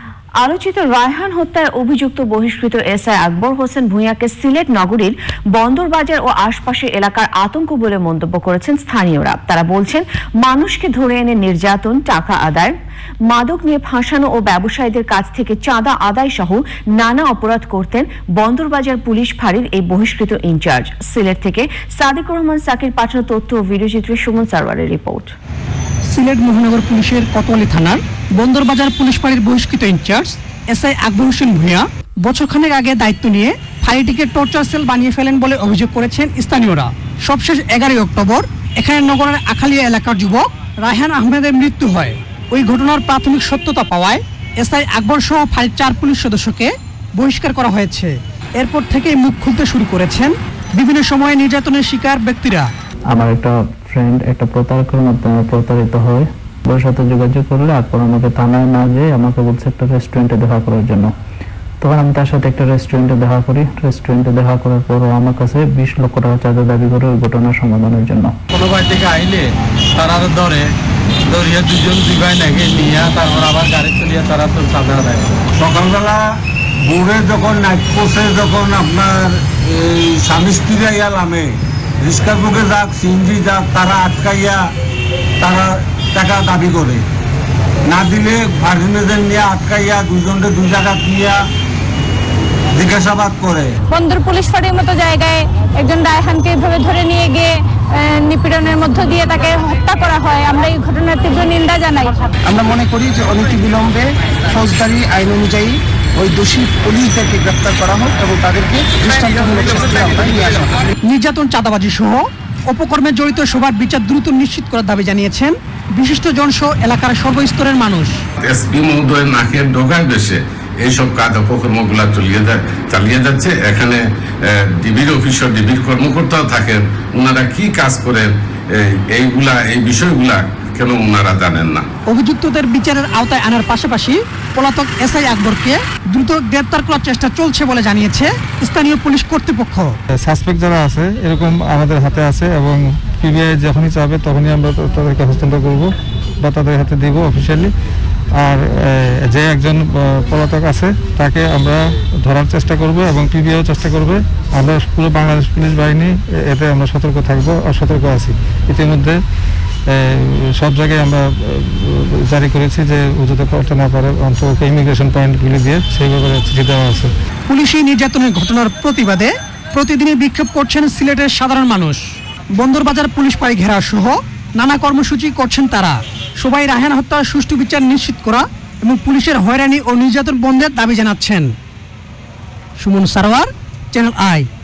আলোচিত রায়হান হত্যায় অভিযুক্ত বহিষ্কৃত এসআই আকবর হোসেন ভূঁইয়াকে সিলেট নগরীর বন্দরবাজার ও আশপাশের এলাকার আতঙ্ক বলে মন্তব্য করেছেন স্থানীয়রা। তারা বলছেন, মানুষকে ধরে এনে নির্যাতন, টাকা আদায়, মাদক নিয়ে ফাঁসানো ও ব্যবসায়ীদের কাছ থেকে চাঁদা আদায় সহ নানা অপরাধ করতেন বন্দরবাজার পুলিশ ফাঁড়ির এই বহিষ্কৃত ইনচার্জ। সিলেট থেকে সাদিকুর রহমান সাকির পাঠানো তথ্য ও ভিডিওচিত্রে সুমন সারওয়ারের রিপোর্ট। সিলেট মহানগর পুলিশের কোতোয়ালি থানার বন্দরবাজার পুলিশ ফাঁড়ির বহিষ্কৃত ইনচার্জ এসআই আকবর হোসেন ভূঁইয়া বছরখানেক আগে দায়িত্ব নিয়ে ফাঁড়িটিকে টর্চার সেল বানিয়ে ফেলেন বলে অভিযোগ করেছেন স্থানীয়রা। সবশেষ 11 অক্টোবর এখানে নগরের আখালিয়া এলাকার যুবক রায়হান আহমেদের মৃত্যু হয়। ওই ঘটনার প্রাথমিক সত্যতা পাওয়ায় এসআই আকবর সহ ফাঁড়ির 4 পুলিশ সদস্যকে বহিষ্কার করা হয়েছে। এরপর থেকেই মুখ খুলতে শুরু করেছেন বিভিন্ন সময়ে নির্যাতনের শিকার ব্যক্তিরা। আমার একটা ফ্রেন্ড একটা প্রতারকের মাধ্যমে প্রতারিত হয়। ওর সাথে যোগাযোগ করলে আকবর আমাকে থানায় না যেয়ে আমাকে বলছে একটা রেস্টুরেন্টে দেখা করার জন্য। তখন আমি তার সাথে একটা রেস্টুরেন্টে দেখা করি। রেস্টুরেন্টে দেখা করার পরও আমার কাছে 20 লক্ষ টাকা চাঁদা দাবি করে ওই ঘটনার সমাধানের জন্য। কোনো বাড়ি থেকে আইলে তারা ধরিয়া দুজন দুই ভাই নাকি নিয়ে তারপর আবার গাড়ি চলিয়ে তারা তো চাঁদা দেয়। সকালবেলা ভোরে যখন নাইট পোস্টে যখন আপনার এই স্বামী স্ত্রীরা ইয়া নামে রিক্সার বুকে যাক সিএনজি যাক তারা আটকাইয়া তারা টাকা দাবি করে, না দিলে ভার্জিনেদের নিয়ে আটকাইয়া দুজনকে 2 জায়গা দিয়া জিজ্ঞাসাবাদ করে। বন্দর পুলিশ ফাঁড়ির মতো জায়গায় একজন রায়হানকে এভাবে ধরে নিয়ে গিয়ে নিপীড়নের মধ্য দিয়ে তাকে হত্যা করা হয়। আমরা এই ঘটনার তীব্র নিন্দা জানাই। আমরা মনে করি যে অনতিবিলম্বে ফৌজদারি আইন অনুযায়ী ওই দোষী পুলিশদেরকে গ্রেফতার করা হোক এবং তাদেরকে দৃষ্টান্তমূলক শাস্তি আওতায় নিয়ে আসা হোক। নির্যাতন, চাঁদাবাজি সহ অপকর্মে জড়িত সবার বিচার দ্রুত নিশ্চিত করার দাবি জানিয়েছেন বিশিষ্ট জনসহ এলাকার সর্বস্তরের মানুষ। এসপি মহোদয়ের নাকের ডগায় বেশে এইসব কাজ অপকর্মগুলা চালিয়ে যাচ্ছে। এখানে ডিবির অফিসার, ডিবির কর্মকর্তাও থাকেন, ওনারা কি কাজ করেন এই বিষয়গুলা কেন ওনারা জানেন না। অভিযুক্তদের বিচারের আওতায় আনার পাশাপাশি পলাতক এসআই আকবরকে দ্রুত গ্রেপ্তার করার চেষ্টা চলছে বলে জানিয়েছে স্থানীয় পুলিশ কর্তৃপক্ষ। সাসপেক্ট যারা আছে এরকম আমাদের হাতে আছে এবং পিবিআই যখনই চাবে তখনই আমরা তাদেরকে হস্তান্তর করব বা তাদের হাতে দিব অফিসিয়ালি। আর যে একজন পলাতক আছে তাকে আমরা ধরার চেষ্টা করব এবং পিবিআইও চেষ্টা করবে। আমরা পুরো বাংলাদেশ পুলিশ বাহিনী এতে আমরা সতর্ক থাকবো আর সতর্ক আছি। ইতিমধ্যে সব জায়গায় আমরা জারি করেছি যে ও যাতে করতে না পারে অন্তত ইমিগ্রেশন পয়েন্টগুলি দিয়ে সেই ব্যাপারে চিঠি দেওয়া আছে। পুলিশি নির্যাতনের ঘটনার প্রতিবাদে প্রতিদিনই বিক্ষোভ করছেন সিলেটের সাধারণ মানুষ। বন্দরবাজার পুলিশ ফাঁড়ি ঘেরাও সহ নানা কর্মসূচি করছেন তারা। সবাই রায়হান হত্যার সুষ্ঠু বিচার নিশ্চিত করা এবং পুলিশের হয়রানি ও নির্যাতন বন্ধের দাবি জানাচ্ছেন। Suman Sarwar, Channel I.